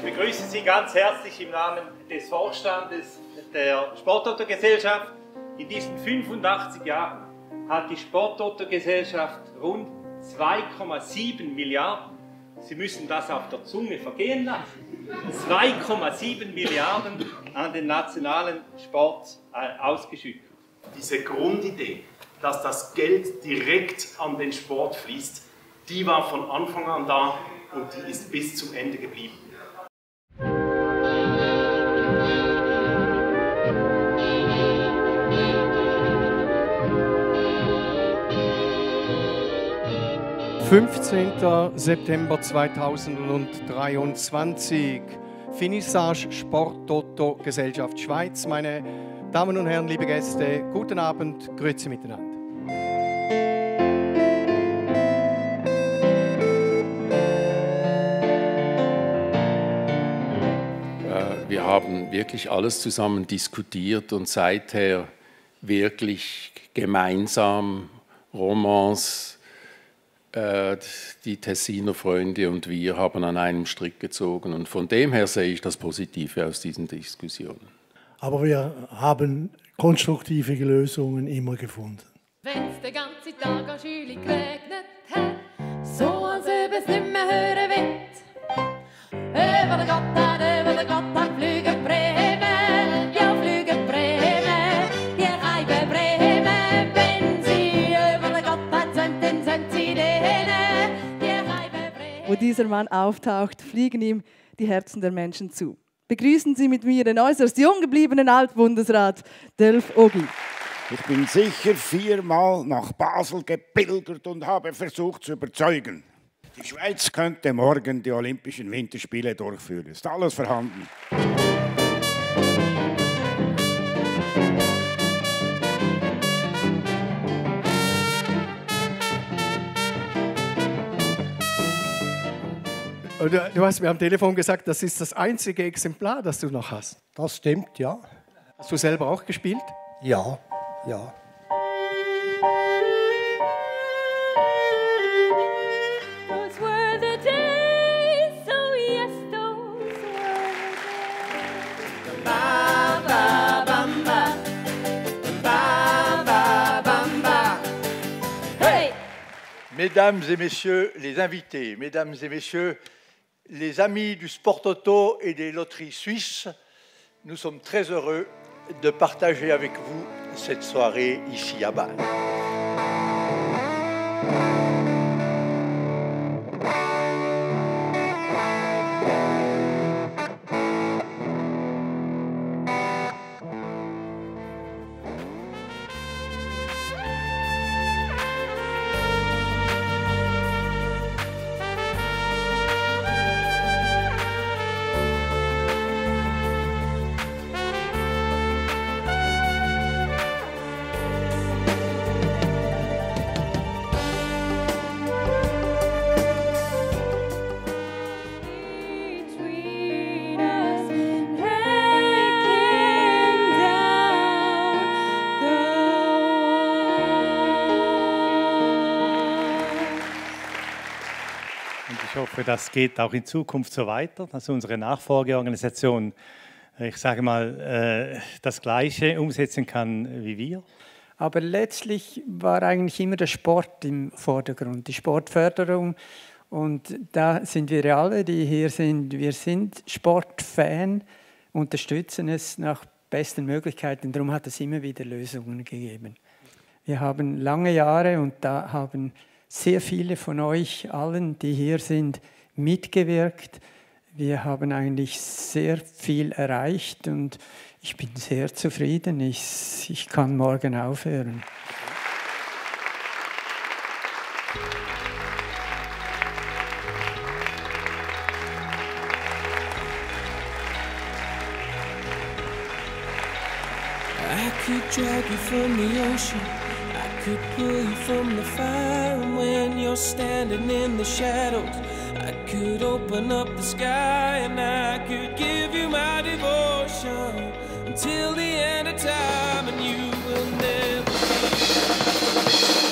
Ich begrüße Sie ganz herzlich im Namen des Vorstandes der Sportauto-Gesellschaft. In diesen 85 Jahren hat die Sportauto-Gesellschaft rund 2,7 Milliarden, Sie müssen das auf der Zunge vergehen lassen, 2,7 Milliarden an den nationalen Sport ausgeschüttet. Diese Grundidee, dass das Geld direkt an den Sport fließt, die war von Anfang an da und die ist bis zum Ende geblieben. »15. September 2023, Finissage Sportauto Gesellschaft Schweiz. Meine Damen und Herren, liebe Gäste, guten Abend, grüezi miteinander. Wir haben wirklich alles zusammen diskutiert und seither wirklich gemeinsam Romans, die Tessiner Freunde und wir haben an einem Strick gezogen. Und von dem her sehe ich das Positive aus diesen Diskussionen. Aber wir haben konstruktive Lösungen immer gefunden. Wenn es den ganzen Tag an Schüli geregnet hat, so als ob es nicht mehr hören wird. Über den Gotthard, fliegen Bremen, ja fliegen Bremen, die Reibe Bremen. Wenn sie über den Gotthard sind, dann sind sie denen, die Reibe Bremen. Wo dieser Mann auftaucht, fliegen ihm die Herzen der Menschen zu. Begrüßen Sie mit mir den äußerst jung gebliebenen Altbundesrat Delf Ogi. Ich bin sicher 4-mal nach Basel gepilgert und habe versucht zu überzeugen. Die Schweiz könnte morgen die Olympischen Winterspiele durchführen. Ist alles vorhanden. Du hast mir am Telefon gesagt, das ist das einzige Exemplar, das du noch hast. Das stimmt, ja. Hast du selber auch gespielt? Ja, ja. Those were the days, oh yes, those were the days. Ba, ba, bamba. Ba, ba, bamba. Hey! Mesdames et messieurs les invités, mesdames et messieurs les amis du sport auto et des loteries suisses, nous sommes très heureux de partager avec vous cette soirée ici à Bâle. Ich hoffe, das geht auch in Zukunft so weiter, dass unsere Nachfolgeorganisation, ich sage mal, das Gleiche umsetzen kann wie wir. Aber letztlich war eigentlich immer der Sport im Vordergrund, die Sportförderung. Und da sind wir alle, die hier sind, wir sind Sportfan, unterstützen es nach besten Möglichkeiten. Darum hat es immer wieder Lösungen gegeben. Wir haben lange Jahre und da haben sehr viele von euch allen, die hier sind, mitgewirkt. Wir haben eigentlich sehr viel erreicht und ich bin sehr zufrieden. Ich kann morgen aufhören. I could drag you from the ocean, I could pull you from the fire, and when you're standing in the shadows, I could open up the sky and I could give you my devotion until the end of time, and you will never